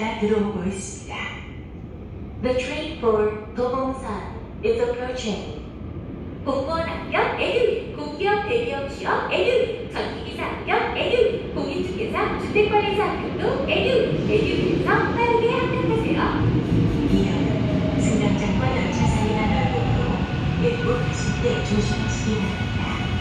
열차가 들어오고 있습니다. The train for 도봉산 is approaching. 공무원 합격 에듀, 공기업 대기업 취업 에듀, 전기기사 합격 에듀, 공인중개사 주택관리사 합격도 에듀에서 빠르게 합격하세요. 이어는 승강장과 열차 사이가 넓으므로 일부 가실 때 조심하시기 바랍니다.